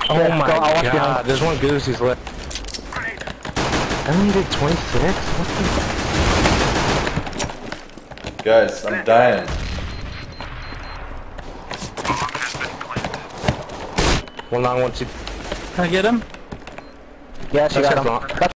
Oh Yeah, my go, I'll watch god, there's one goose who's left. I only did 26? What the? Guys, I'm dying. One long, one two. Can I get him? Yeah, she That's got him. long.